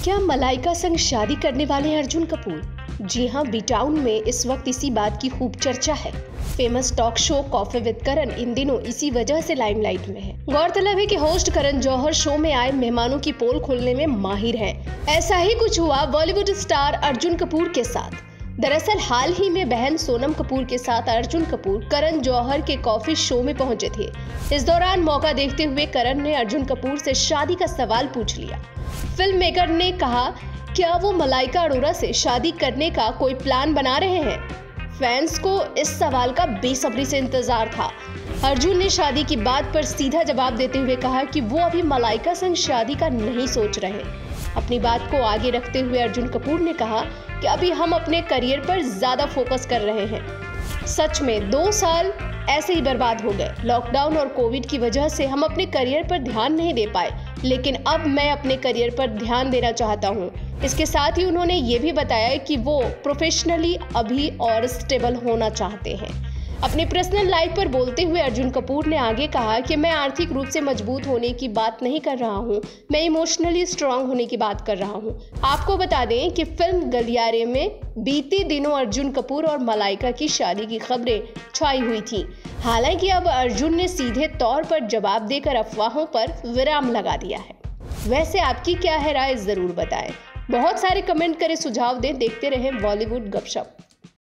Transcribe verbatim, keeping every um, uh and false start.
क्या मलाइका संग शादी करने वाले हैं अर्जुन कपूर? जी हाँ, बी टाउन में इस वक्त इसी बात की खूब चर्चा है। Famous talk show coffee with Karan इन दिनों इसी वजह से लाइमलाइट में है। गौरतलब है कि होस्ट करण जौहर शो में आए मेहमानों की पोल खोलने में माहिर हैं। ऐसा ही कुछ हुआ बॉलीवुड स्टार अर्जुन कपूर के साथ। दरअसल हाल ही में बहन सोनम कपूर के साथ अर्जुन कपूर करण जौहर के कॉफी शो में पहुंचे थे। इस दौरान मौका देखते हुए करण ने अर्जुन कपूर से शादी का सवाल पूछ लिया। फिल्म मेकर ने कहा, क्या वो मलाइका अरोड़ा से शादी करने का कोई प्लान बना रहे हैं? फैंस को इस सवाल का बेसब्री से इंतजार था। अर्जुन ने शादी की बात पर सीधा जवाब देते हुए कहा कि वो अभी मलाइका संग शादी का नहीं सोच रहे। अपनी बात को आगे रखते हुए अर्जुन कपूर ने कहा कि अभी हम अपने करियर पर ज्यादा फोकस कर रहे हैं। सच में दो साल ऐसे ही बर्बाद हो गए। लॉकडाउन और कोविड की वजह से हम अपने करियर पर ध्यान नहीं दे पाए, लेकिन अब मैं अपने करियर पर ध्यान देना चाहता हूं। इसके साथ ही उन्होंने ये भी बताया कि वो प्रोफेशनली अभी और स्टेबल होना चाहते हैं। अपनी पर्सनल लाइफ पर बोलते हुए अर्जुन कपूर ने आगे कहा कि मैं आर्थिक रूप से मजबूत होने की बात नहीं कर रहा हूं, मैं इमोशनली स्ट्रांग होने की बात कर रहा हूं। आपको बता दें कि फिल्म गलियारे में बीते दिनों अर्जुन कपूर और मलाइका की शादी की खबरें छाई हुई थी। हालांकि अब अर्जुन ने सीधे तौर पर जवाब देकर अफवाहों पर विराम लगा दिया है। वैसे आपकी क्या है राय, जरूर बताएं। बहुत सारे कमेंट करें, सुझाव दें। देखते रहें बॉलीवुड गपशप।